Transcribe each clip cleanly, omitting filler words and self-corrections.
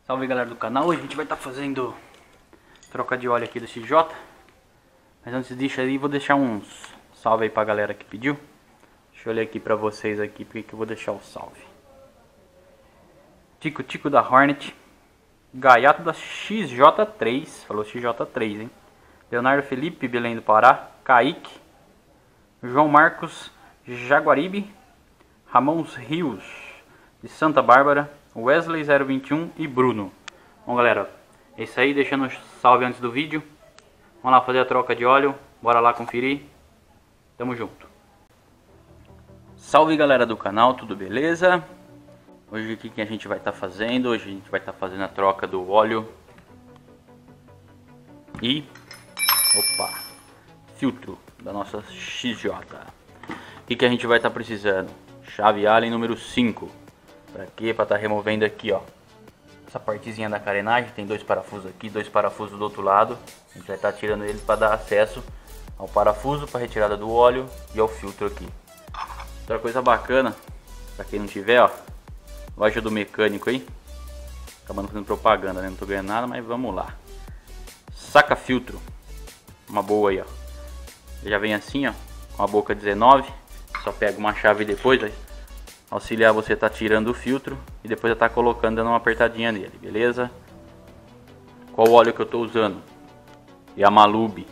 Salve galera do canal, hoje a gente vai estar fazendo troca de óleo aqui do XJ. Mas antes disso aí, vou deixar uns salve aí pra galera que pediu. Deixa eu ler aqui pra vocês aqui, porque eu vou deixar o salve. Tico Tico da Hornet, Gaiato da XJ3, falou XJ3, hein? Leonardo Felipe, Belém do Pará, Kaique, João Marcos Jaguaribe, Ramon Rios de Santa Bárbara, Wesley 021 e Bruno. Bom galera, é isso aí, deixando um salve antes do vídeo. Vamos lá fazer a troca de óleo, bora lá conferir. Tamo junto. Salve galera do canal, tudo beleza? Hoje o que a gente vai estar fazendo? Hoje a gente vai estar fazendo a troca do óleo e filtro da nossa XJ. O que a gente vai estar precisando? Chave Allen número 5. Para quê? Para estar removendo aqui, ó, essa partezinha da carenagem. Tem dois parafusos aqui, dois parafusos do outro lado. A gente vai estar tirando eles para dar acesso ao parafuso para retirada do óleo e ao filtro aqui. Outra coisa bacana, para quem não tiver, ó, loja do mecânico aí, acabando fazendo propaganda, né? Não tô ganhando nada, mas vamos lá. Saca filtro, uma boa aí, ó. Já vem assim, ó, com a boca 19. Só pega uma chave depois, vai auxiliar você a tá tirando o filtro e depois já tá colocando, dando uma apertadinha nele, beleza? Qual óleo que eu tô usando? Yamalube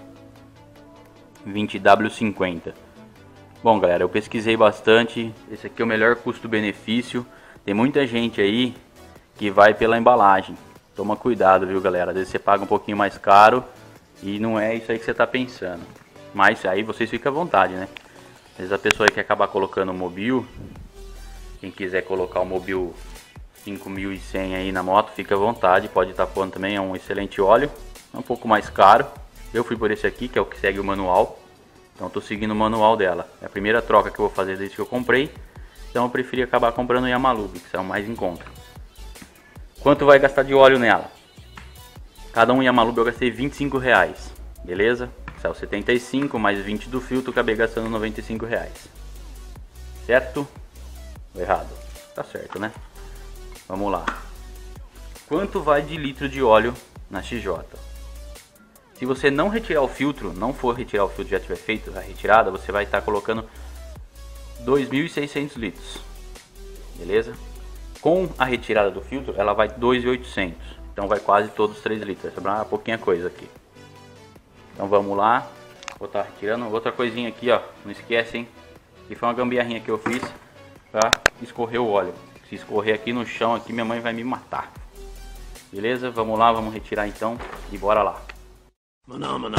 20W50. Bom galera, eu pesquisei bastante. Esse aqui é o melhor custo-benefício. Tem muita gente aí que vai pela embalagem. Toma cuidado, viu galera? Às vezes você paga um pouquinho mais caro e não é isso aí que você tá pensando. Mas aí vocês ficam à vontade, né? Às vezes a pessoa quer acabar colocando o Mobil. Quem quiser colocar o Mobil 5100 aí na moto, fica à vontade. Pode estar pondo também, é um excelente óleo. É um pouco mais caro. Eu fui por esse aqui, que é o que segue o manual. Então estou seguindo o manual dela. É a primeira troca que eu vou fazer desde que eu comprei. Então eu preferi acabar comprando o Yamalube, que são mais em conta. Quanto vai gastar de óleo nela? Cada um Yamalube eu gastei R$25. Beleza? Saiu 75 mais 20 do filtro, acabei gastando R$95. Certo? Ou errado? Tá certo, né? Vamos lá. Quanto vai de litro de óleo na XJ? Se você não retirar o filtro, não for retirar o filtro, já tiver feito a retirada, você vai estar colocando 2.600 litros. Beleza? Com a retirada do filtro, ela vai 2.800. Então vai quase todos 3 litros. Vai sobrar uma pouquinha coisa aqui. Então vamos lá. Vou estar retirando. Outra coisinha aqui, ó. Não esquece, hein? Que foi uma gambiarrinha que eu fiz para escorrer o óleo. Se escorrer aqui no chão, aqui minha mãe vai me matar. Beleza? Vamos lá, vamos retirar então e bora lá. Maná, maná.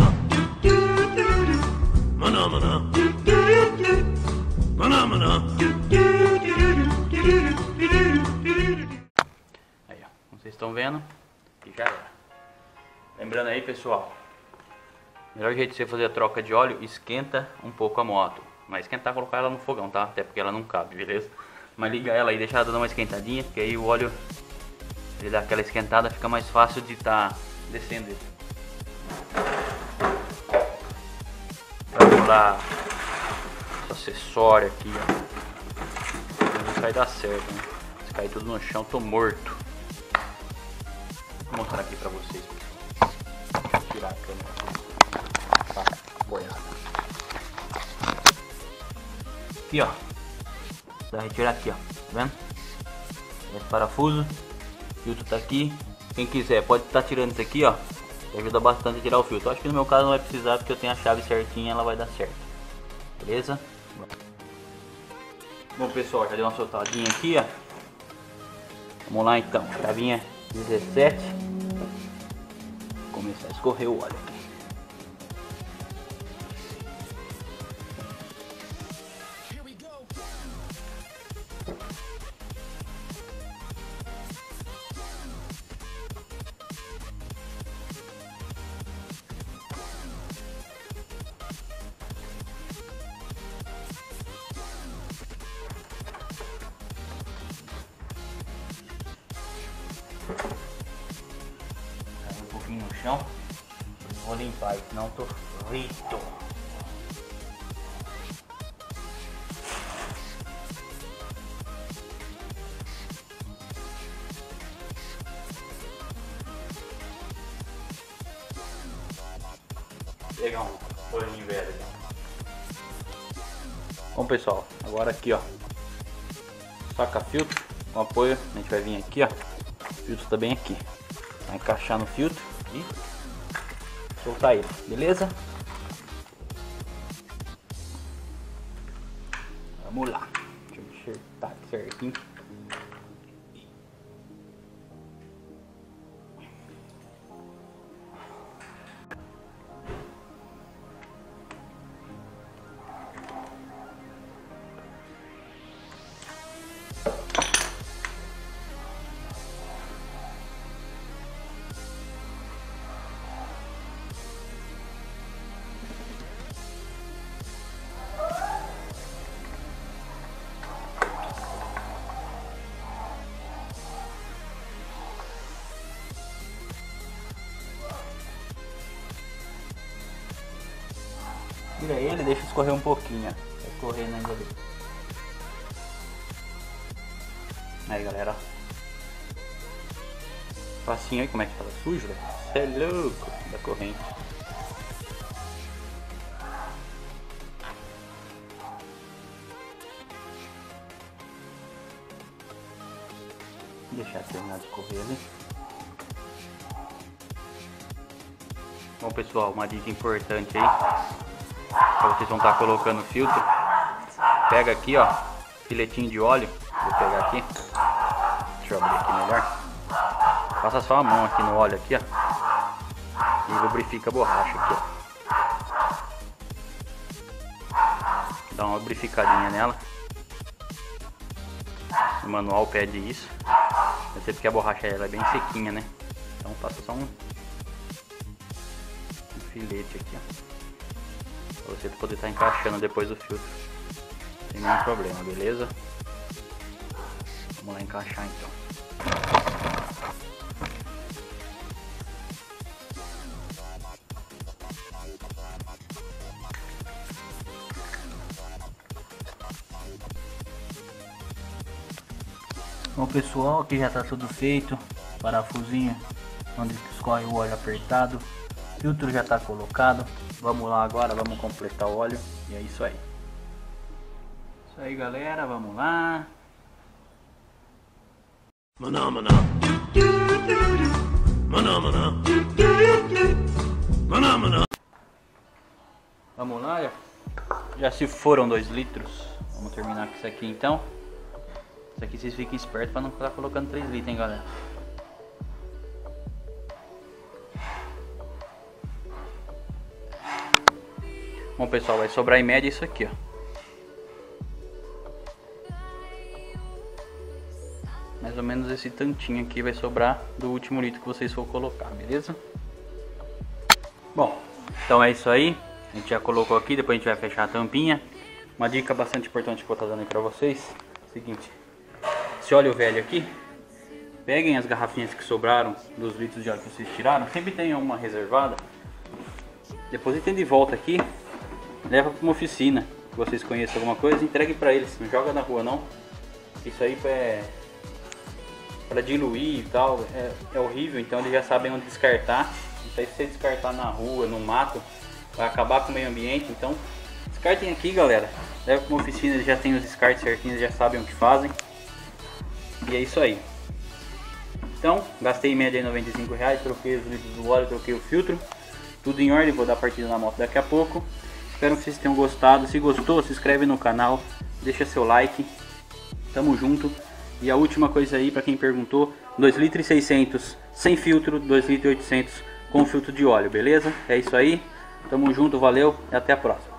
Maná, maná. Maná, maná. Aí, ó. Como vocês estão vendo, que já era. Lembrando aí, pessoal, melhor jeito de você fazer a troca de óleo, esquenta um pouco a moto. Não é esquentar, colocar ela no fogão, tá? Até porque ela não cabe, beleza? Mas liga ela aí, deixa ela dando uma esquentadinha, porque aí o óleo, ele dá aquela esquentada, fica mais fácil de estar descendo ele. Vamos lá, esse acessório aqui, ó. Não vai dar certo, né? Se cair tudo no chão, eu tô morto. Vou mostrar aqui pra vocês. Vou tirar a câmera. Tá, boiada. Aqui, ó. Dá retirar aqui, ó. Tá vendo? Esse parafuso. O filtro tá aqui. Quem quiser pode estar tirando isso aqui, ó. Que ajuda bastante a tirar o filtro. Acho que no meu caso não vai precisar, porque eu tenho a chave certinha, ela vai dar certo. Beleza? Bom pessoal, já deu uma soltadinha aqui, ó. Vamos lá então. Chavinha 17. Vou começar a escorrer o óleo aqui. Caiu um pouquinho no chão. Vou limpar, senão tô frito. pegar um paninho velho aqui. Bom pessoal, agora aqui ó, saca filtro com apoio, a gente vai vir aqui ó, o filtro tá bem aqui, vai encaixar no filtro e soltar ele, beleza? Vamos lá, deixa eu enxertar aqui certinho. Tira ele, deixa escorrer um pouquinho, ó. Tá escorrendo ainda ali. Aí galera, facinho aí, como é que tava sujo, velho? Cê é louco da corrente. Deixar terminar de escorrer ali. Bom pessoal, uma dica importante aí, pra vocês vão estar colocando o filtro, pega aqui ó, filetinho de óleo, vou pegar aqui, deixa eu abrir aqui melhor, passa só a mão aqui no óleo aqui ó, e lubrifica a borracha aqui ó, dá uma lubrificadinha nela, o manual pede isso, eu sei porque a borracha ela é bem sequinha né, então passa só um filete aqui ó, pra você poder estar encaixando depois o filtro sem nenhum problema, beleza? Vamos lá encaixar então. Bom pessoal, aqui já está tudo feito, parafusinho onde escorre o óleo apertado, filtro já está colocado. Vamos lá agora, vamos completar o óleo e é isso aí. Isso aí galera, vamos lá. Maná, maná. Maná, maná. Maná, maná. Vamos lá, já se foram 2 litros. Vamos terminar com isso aqui então. Isso aqui vocês fiquem espertos para não estar colocando 3 litros, hein galera. Bom pessoal, vai sobrar em média isso aqui ó. Mais ou menos esse tantinho aqui vai sobrar do último litro que vocês for colocar, beleza? Bom, então é isso aí. A gente já colocou aqui, depois a gente vai fechar a tampinha. Uma dica bastante importante que eu vou estar dando aí pra vocês. Seguinte, esse óleo velho aqui, peguem as garrafinhas que sobraram dos litros de óleo que vocês tiraram. Sempre tem uma reservada. Depositem de volta aqui. Leva para uma oficina, que vocês conheçam alguma coisa, entregue para eles, não joga na rua não. Isso aí para diluir e tal, é horrível, então eles já sabem onde descartar. Isso aí se você descartar na rua, no mato, vai acabar com o meio ambiente, então descartem aqui galera. Leva para uma oficina, eles já têm os descartes certinhos, já sabem o que fazem. E é isso aí. Então, gastei em média R$95, troquei os litros do óleo, troquei o filtro. Tudo em ordem, vou dar partida na moto daqui a pouco. Espero que vocês tenham gostado. Se gostou, se inscreve no canal, deixa seu like. Tamo junto. E a última coisa aí, para quem perguntou, 2,6 litros sem filtro, 2,8 litros com filtro de óleo, beleza? É isso aí. Tamo junto, valeu e até a próxima.